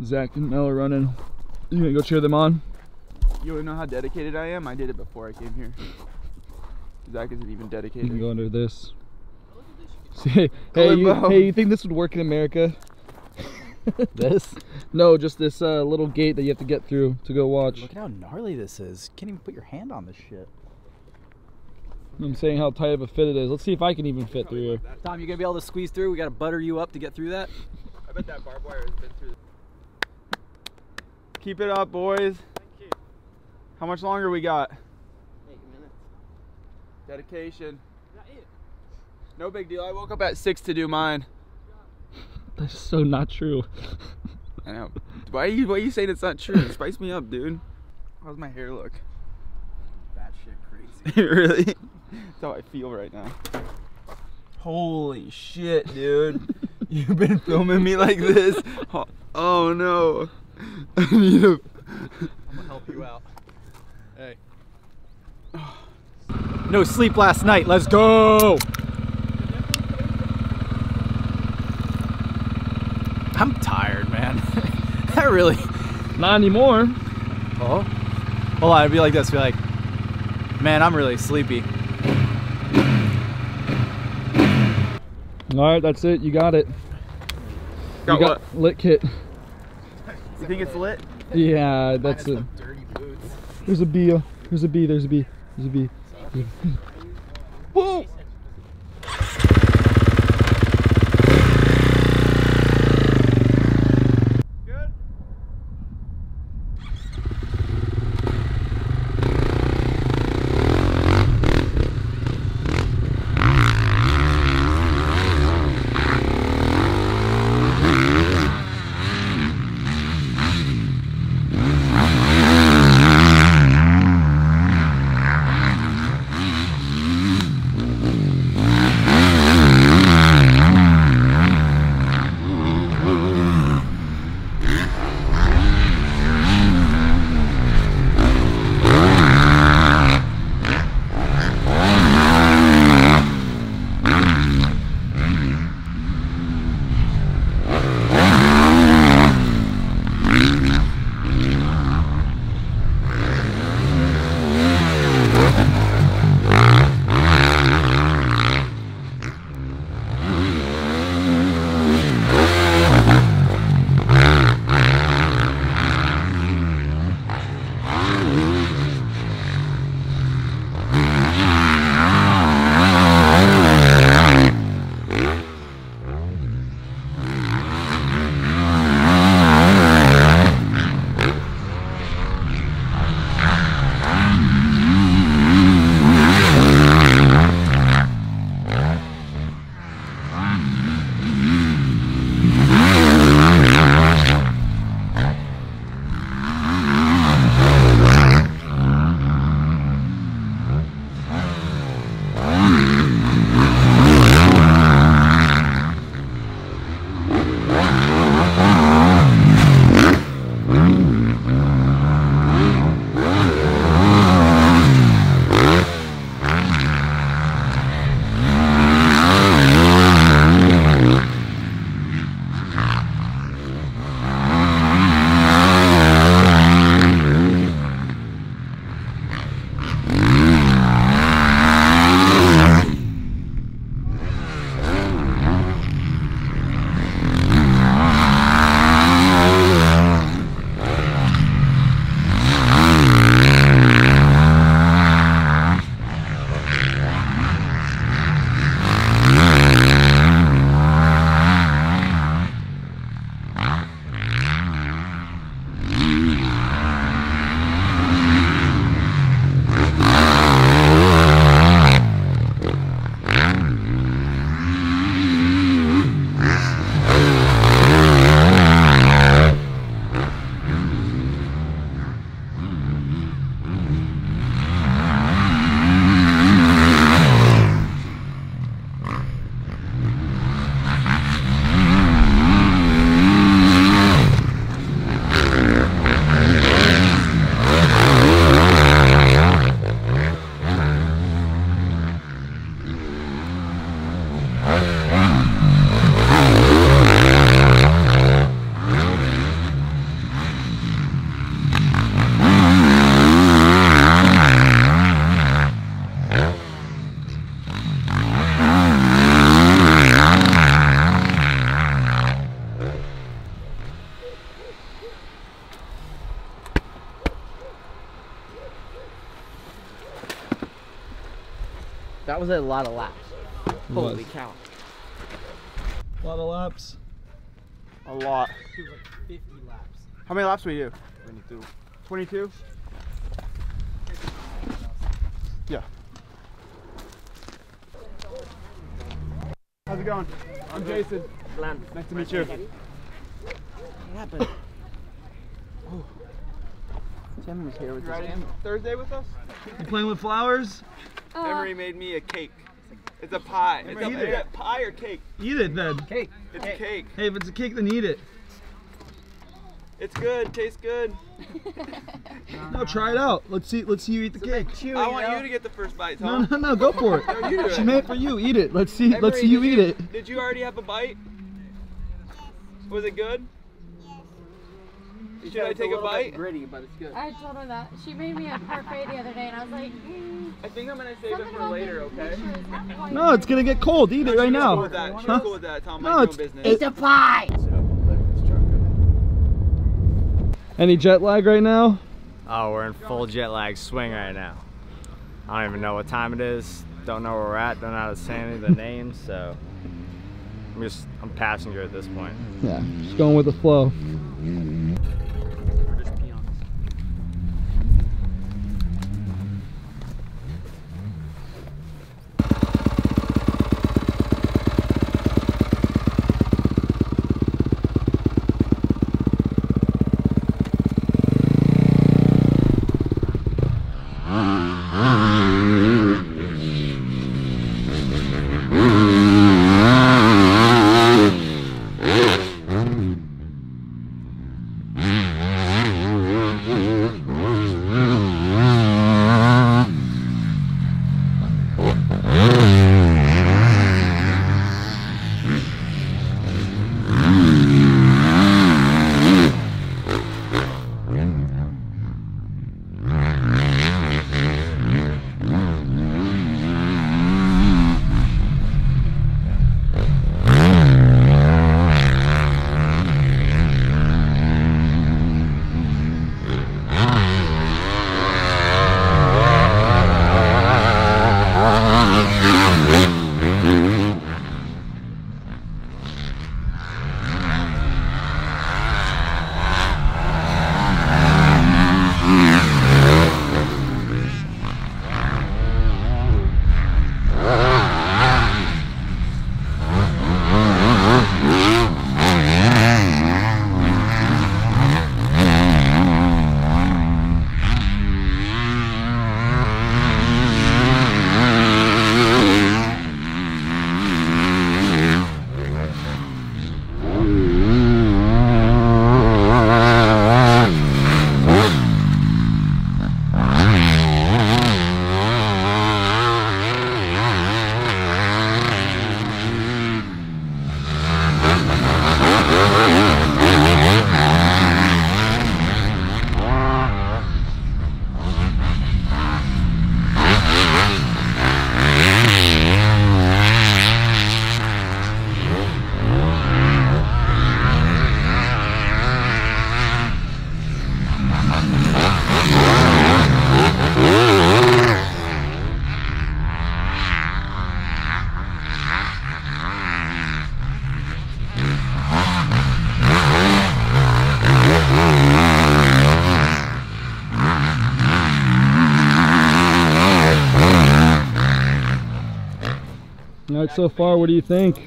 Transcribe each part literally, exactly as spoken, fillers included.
Zach and Mel are running. You gonna go cheer them on? You wanna know how dedicated I am? I did it before I came here. Zach isn't even dedicated. You can go under this. Hey, hey, you, hey, you think this would work in America? This? No, just this uh, little gate that you have to get through to go watch. Look at how gnarly this is. Can't even put your hand on this shit. I'm saying how tight of a fit it is. Let's see if I can even fit through here. Tom, you gonna be able to squeeze through? We gotta butter you up to get through that. I bet that barbed wire has been through. Keep it up, boys. Thank you. How much longer we got? Eight minutes. Dedication. Is that it? No big deal. I woke up at six to do mine. That's so not true. I know. Why are you, why are you saying it's not true? Spice me up, dude. How's my hair look? That shit crazy. Really? That's how I feel right now. Holy shit, dude. You've been filming me like this? Oh, oh no. I need a... I'm gonna help you out. Hey. No sleep last night. Let's go. I'm tired, man. I really. Not anymore. Oh. Hold on. I'd be like this. Be like, man, I'm really sleepy. All right, that's it. You got it. Got you got what? lit kit. You think it's lit? Yeah, that's it. Dirty boots. There's a bee. There's a bee. There's a bee. There's a bee. Whoa! That was a lot of laps. Holy was. cow. A lot of laps. A lot. It was like fifty laps. How many laps do we do? twenty-two. twenty-two? Yeah. How's it going? I'm Jason. Glenn. Nice to meet you. What happened? Oh. Tim was here with You his riding family. Thursday with us? You playing with flowers? Emery made me a cake. It's a pie. It's a, Eat is it. it pie or cake? Eat it then. Cake. It's cake. Hey, if it's a cake, then eat it. It's good. Tastes good. No, try it out. Let's see. Let's see you eat the cake. I want you to get the first bite, No, Tom. no, no. Go for it. No, you do She it. made it for you. Eat it. Let's see. Let's Emery, see you did eat it. Did you already have a bite? Was it good? Should I take a bite? Gritty, but it's good. I told her that. She made me a parfait the other day, and I was like, mm, I think I'm gonna save it something for about later, the okay? picture is not quite No, it's gonna get cold. Eat it right She's now. cool with that. She's Huh? cool with that. Tom, No, mind your it's- own business. It's a pie! Any jet lag right now? Oh, we're in full jet lag swing right now. I don't even know what time it is. Don't know where we're at. Don't know how to say any of the names. So I'm just I'm passenger at this point. Yeah, just going with the flow. We're just peons. All right, so far, what do you think?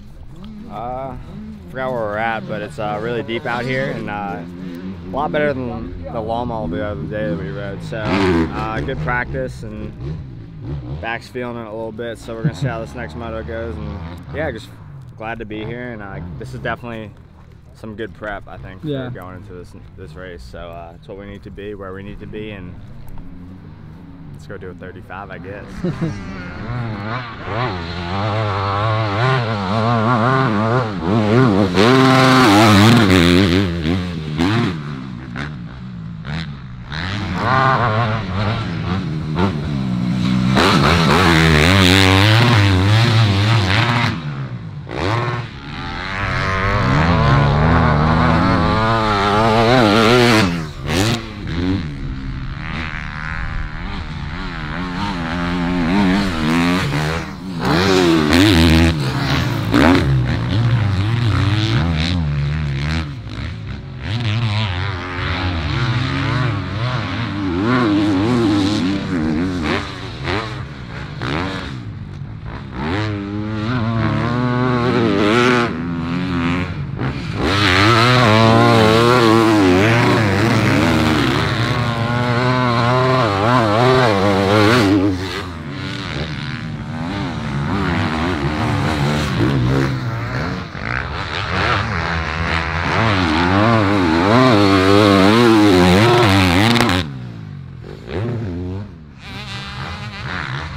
Uh, forgot where we're at, but it's uh, really deep out here and uh, a lot better than the Longmall the other day that we rode. So uh, good practice and back's feeling it a little bit. So we're gonna see how this next moto goes, and yeah, just glad to be here. And uh, this is definitely some good prep, I think, Yeah. for going into this this race. So uh, it's what we need to be, where we need to be, and let's go do a thirty-five, I guess. Bye.